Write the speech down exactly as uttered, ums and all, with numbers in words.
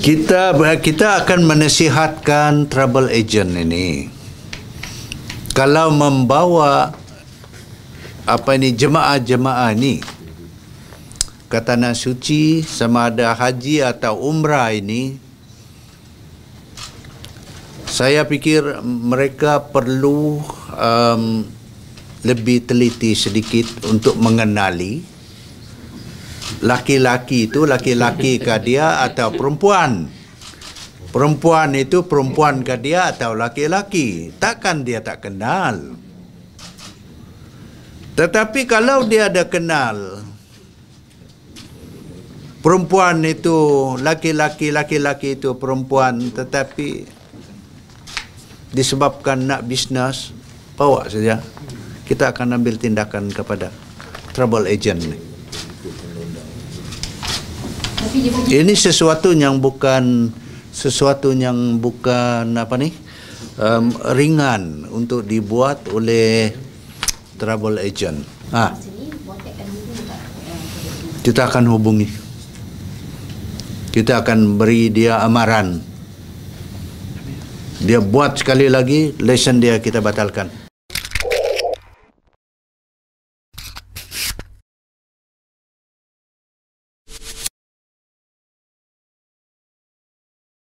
Kita kita akan menasihatkan travel agent ini. Kalau membawa apa ini jemaah-jemaah ni ke tanah suci, sama ada haji atau umrah ini, saya pikir mereka perlu um, lebih teliti sedikit untuk mengenali laki-laki itu laki-laki ke dia atau perempuan. Perempuan itu perempuan ke dia atau laki-laki. Takkan dia tak kenal. Tetapi kalau dia ada kenal perempuan itu laki-laki, laki-laki itu perempuan, tetapi disebabkan nak bisnes, bawa saja. Kita akan ambil tindakan kepada travel agent ni. Ini sesuatu yang bukan sesuatu yang bukan apa ni um, ringan untuk dibuat oleh travel agent. Ah, kita akan hubungi. Kita akan beri dia amaran. Dia buat sekali lagi, lesen dia kita batalkan.